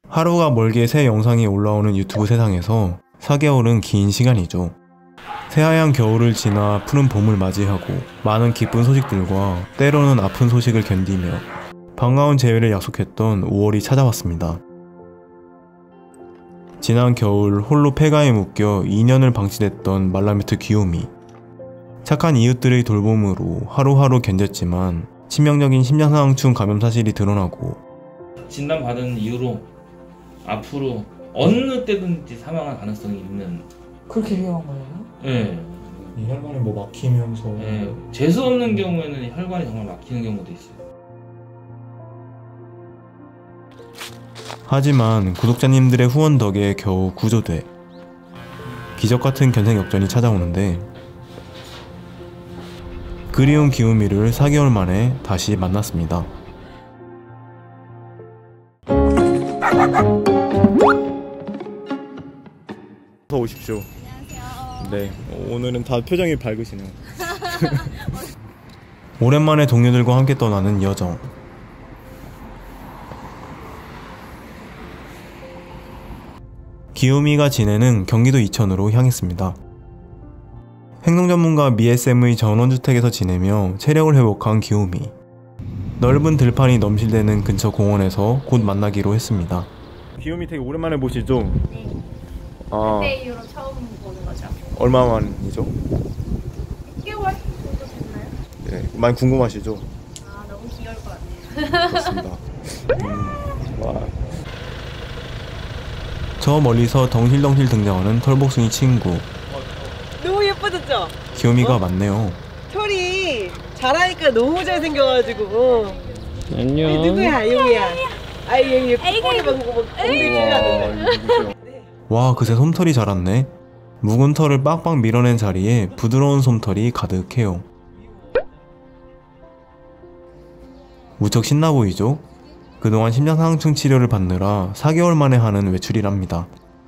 하루가 멀게 새 영상이 올라오는 유튜브 세상에서 4개월은 긴 시간이죠. 새하얀 겨울을 지나 푸른 봄을 맞이하고 많은 기쁜 소식들과 때로는 아픈 소식을 견디며 반가운 재회를 약속했던 5월이 찾아왔습니다. 지난 겨울 홀로 폐가에 묶여 2년을 방치됐던 말라뮤트 귀요미. 착한 이웃들의 돌봄으로 하루하루 견뎠지만 치명적인 심장상충 감염 사실이 드러나고 진단받은 이후로 앞으로 어느 때든지 사망할 가능성이 있는. 그렇게 위험한 거예요? 네. 이 혈관이 뭐 막히면서 네. 재수 없는 경우에는 혈관이 정말 막히는 경우도 있어요. 하지만 구독자님들의 후원 덕에 겨우 구조돼 기적같은 견생 역전이 찾아오는데 그리운 귀요미를 4개월 만에 다시 만났습니다. 어서 오십시오. 안녕하세요. 네, 오늘은 다 표정이 밝으시네요. 오랜만에 동료들과 함께 떠나는 여정. 귀요미가 지내는 경기도 이천으로 향했습니다. 행동전문가 미SM의 전원주택에서 지내며 체력을 회복한 귀요미. 넓은 들판이 넘실대는 근처 공원에서 곧 만나기로 했습니다. 귀요미 되게 오랜만에 보시죠? 네. 아, 그때 이후로 처음 보는 거죠. 얼마 만이죠? 6개월 정도 됐나요? 네, 많이 궁금하시죠? 아, 너무 귀여울 것 같아요. 그렇습니다. 와. 저 멀리서 덩실덩실 등장하는 털복숭이 친구. 너무 예뻐졌죠? 귀요미가 많네요. 털이 자라니까 너무 잘생겨가지고. 안녕. 누구야? 용이야. 아이 꼬리 방구 엉덩이가. 와, 그새 솜털이 자랐네. 묵은 털을 빡빡 밀어낸 자리에 부드러운 솜털이 가득해요. 무척 신나 보이죠? 그동안 심장상충 치료를 받느라 4개월 만에 하는 외출이랍니다.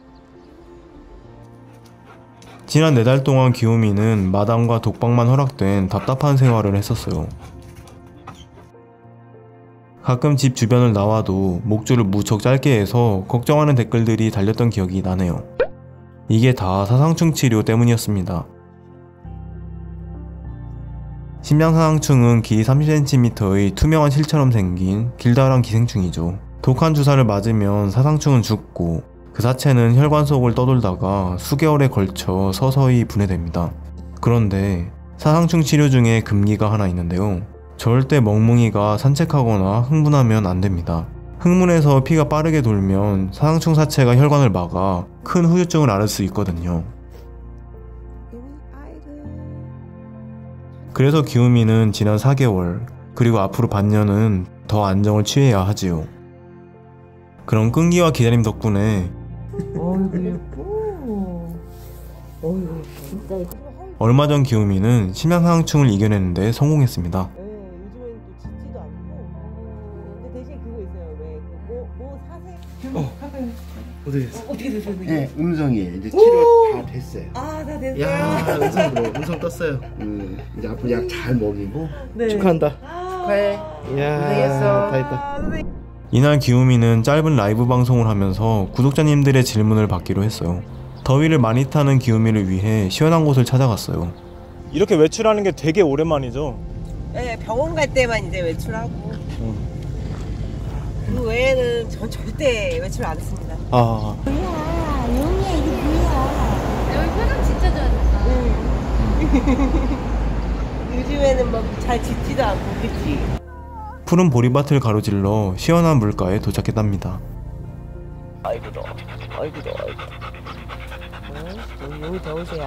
지난 4달 동안 귀요미는 마당과 독방만 허락된 답답한 생활을 했었어요. 가끔 집 주변을 나와도 목줄을 무척 짧게 해서 걱정하는 댓글들이 달렸던 기억이 나네요. 이게 다 사상충 치료 때문이었습니다. 심장사상충은 길이 30cm의 투명한 실처럼 생긴 길다란 기생충이죠. 독한 주사를 맞으면 사상충은 죽고 그 사체는 혈관 속을 떠돌다가 수개월에 걸쳐 서서히 분해됩니다. 그런데 사상충 치료 중에 금기가 하나 있는데요. 절대 멍뭉이가 산책하거나 흥분하면 안됩니다. 흥분해서 피가 빠르게 돌면 사상충 사체가 혈관을 막아 큰 후유증을 앓을 수 있거든요. 그래서 귀요미는 지난 4개월 그리고 앞으로 반년은 더 안정을 취해야 하지요. 그런 끈기와 기다림 덕분에 어이구 예뻐. 어이구 진짜 예뻐. 얼마 전 귀요미는 심장상충을 이겨내는데 성공했습니다. 요즘에는 또 짖지도 않고. 근데 대신 그거 있어요. 왜 사세? 어떻게 됐어? 어떻게 됐어요? 네, 음성이에요. 이제 치료 다 됐어요. 아, 다 됐어요. 야, 음성 떴어요. 이제 앞으로 약 잘 먹이고. 네. 축하한다. 축하해. 이야, 다 했다. 이날 귀요미는 짧은 라이브 방송을 하면서 구독자님들의 질문을 받기로 했어요. 더위를 많이 타는 귀요미를 위해 시원한 곳을 찾아갔어요. 이렇게 외출하는 게 되게 오랜만이죠? 네, 병원 갈 때만 이제 외출하고. 그 외에는 전 절대 외출 안 했습니다. 아, 뭐야, 용이야, 이게 뭐야. 여기 표정 진짜 좋아졌다. 요즘에는 막 잘 짖지도 않고, 그치? 푸른 보리밭을 가로질러 시원한 물가에 도착했답니다. 아이고 더워. 아이고 더워. 용이 더우세요.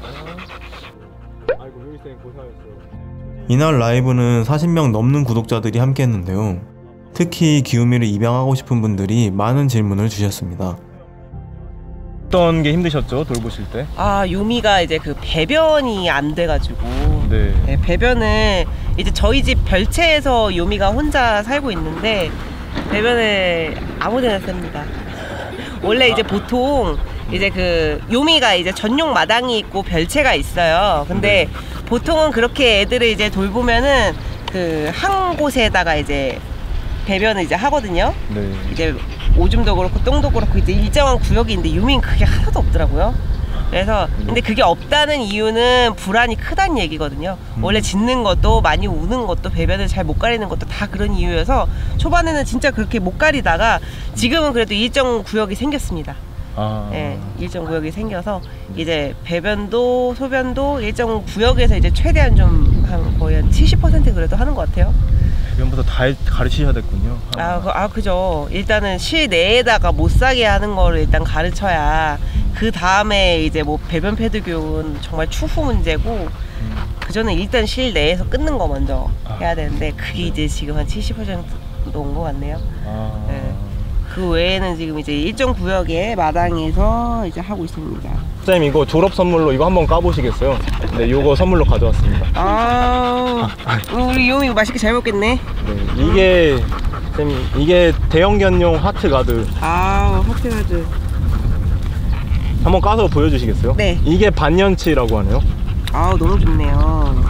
아이고, 요리쌤 고생하셨어요. 이날 라이브는 40명 넘는 구독자들이 함께 했는데요. 특히 귀요미를 입양하고 싶은 분들이 많은 질문을 주셨습니다. 어떤 게 힘드셨죠? 돌보실 때? 아, 요미가 이제 그 배변이 안 돼가지고. 네. 네, 배변을 이제 저희 집 별채에서 요미가 혼자 살고 있는데 배변을 아무데나 씁니다. 원래 이제 보통 이제 그 요미가 이제 전용 마당이 있고 별채가 있어요. 근데 보통은 그렇게 애들을 이제 돌보면은 그 한 곳에다가 이제 배변을 이제 하거든요. 네. 이제 오줌도 그렇고 똥도 그렇고 이제 일정한 구역이 있는데 유미는 그게 하나도 없더라고요. 그래서 근데 그게 없다는 이유는 불안이 크다는 얘기거든요. 원래 짖는 것도 많이 우는 것도 배변을 잘 못 가리는 것도 다 그런 이유여서 초반에는 진짜 그렇게 못 가리다가 지금은 그래도 일정 구역이 생겼습니다. 예, 일정 구역이 생겨서 이제 배변도 소변도 일정 구역에서 이제 최대한 좀 한 거의 한 70% 그래도 하는 것 같아요. 배변부터 다 가르치셔야 됐군요. 그죠. 일단은 실내에다가 못 싸게 하는 거를 일단 가르쳐야 그 다음에 이제 뭐 배변 패드 교육은 정말 추후 문제고 그 전에 일단 실내에서 끊는 거 먼저 해야 되는데 그게 이제 지금 한 70% 온 것 같네요. 네. 그 외에는 지금 이제 일정 구역의 마당에서 이제 하고 있습니다. 선생님 이거 졸업 선물로 이거 한번 까보시겠어요? 네, 이거 선물로 가져왔습니다. 우리 요미 이거 맛있게 잘 먹겠네. 네, 이게 대형견용 하트 가드. 하트 가드. 한번 까서 보여주시겠어요? 네. 이게 반년치라고 하네요. 너무 좋네요.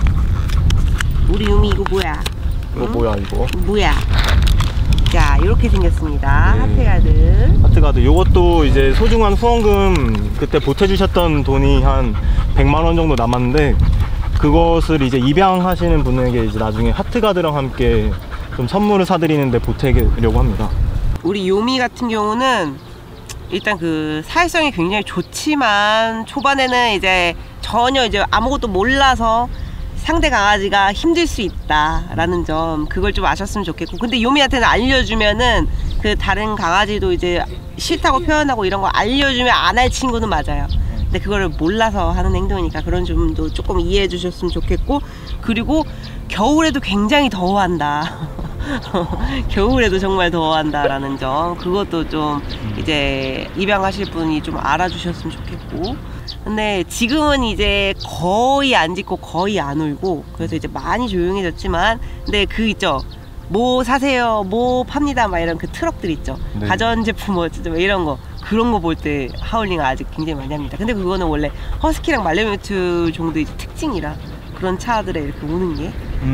우리 요미 이거 뭐야? 이거 뭐야 이거? 뭐야? 자, 이렇게 생겼습니다. 네. 하트가드. 하트가드. 요것도 이제 소중한 후원금 그때 보태주셨던 돈이 한 100만 원 정도 남았는데 그것을 이제 입양하시는 분에게 이제 나중에 하트가드랑 함께 좀 선물을 사드리는데 보태려고 합니다. 우리 요미 같은 경우는 일단 그 사회성이 굉장히 좋지만 초반에는 이제 전혀 이제 아무것도 몰라서 상대 강아지가 힘들 수 있다라는 점 그걸 좀 아셨으면 좋겠고 근데 요미한테는 알려주면은 그 다른 강아지도 이제 싫다고 표현하고 이런 거 알려주면 안 할 친구는 맞아요. 근데 그거를 몰라서 하는 행동이니까 그런 점도 조금 이해해 주셨으면 좋겠고 그리고 겨울에도 굉장히 더워한다. 겨울에도 정말 더워한다라는 점 그것도 좀 이제 입양하실 분이 좀 알아주셨으면 좋겠고 근데 지금은 이제 거의 안 짖고 거의 안 울고 그래서 이제 많이 조용해졌지만 근데 그 있죠 뭐 사세요 뭐 팝니다 막 이런 그 트럭들 있죠. 네. 가전제품 뭐 이런 거 그런 거 볼 때 하울링을 아직 굉장히 많이 합니다. 근데 그거는 원래 허스키랑 말레뮤트 정도의 특징이라 그런 차들에 이렇게 오는 게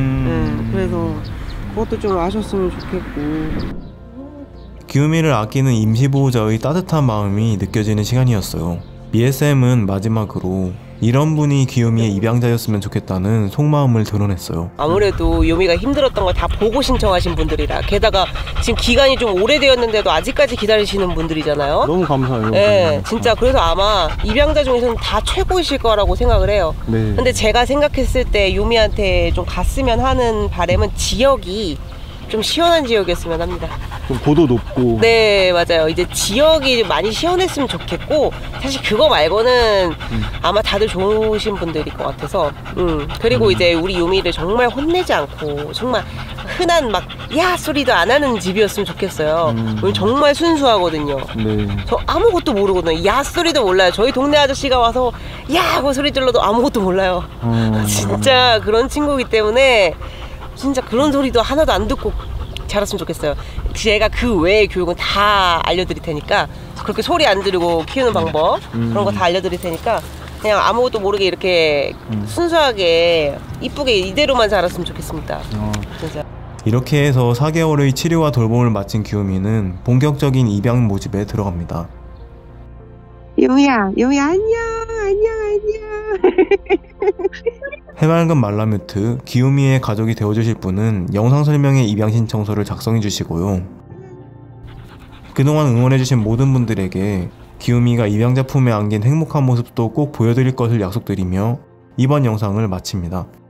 그래서 그것도 좀 아셨으면 좋겠고 기우미를 아끼는 임시보호자의 따뜻한 마음이 느껴지는 시간이었어요. BSM은 마지막으로 이런 분이 귀요미의 입양자였으면 좋겠다는 속마음을 드러냈어요. 아무래도 요미가 힘들었던 걸 다 보고 신청하신 분들이라 게다가 지금 기간이 좀 오래되었는데도 아직까지 기다리시는 분들이잖아요. 너무 감사해요. 네, 진짜 그래서 아마 입양자 중에서는 다 최고이실 거라고 생각을 해요. 네. 근데 제가 생각했을 때 요미한테 좀 갔으면 하는 바람은 지역이 좀 시원한 지역이었으면 합니다. 좀 고도 높고. 네, 맞아요. 이제 지역이 많이 시원했으면 좋겠고 사실 그거 말고는 아마 다들 좋으신 분들일 것 같아서 그리고 이제 우리 요미를 정말 혼내지 않고 정말 흔한 막 야 소리도 안 하는 집이었으면 좋겠어요. 우리 정말 순수하거든요. 네. 저 아무것도 모르거든요. 야 소리도 몰라요. 저희 동네 아저씨가 와서 야 하고 소리 질러도 아무것도 몰라요. 진짜 그런 친구이기 때문에 진짜 그런 소리도 하나도 안 듣고 자랐으면 좋겠어요. 제가 그 외의 교육은 다 알려드릴 테니까 그렇게 소리 안 지르고 키우는 방법 그런 거 다 알려드릴 테니까 그냥 아무것도 모르게 이렇게 순수하게 이쁘게 이대로만 자랐으면 좋겠습니다. 진짜. 이렇게 해서 4개월의 치료와 돌봄을 마친 귀요미는 본격적인 입양 모집에 들어갑니다. 요미야 안녕. 해맑은 말라뮤트 귀요미의 가족이 되어주실 분은 영상 설명에 입양 신청서를 작성해 주시고요. 그동안 응원해주신 모든 분들에게 귀요미가 입양자 품에 안긴 행복한 모습도 꼭 보여드릴 것을 약속드리며 이번 영상을 마칩니다.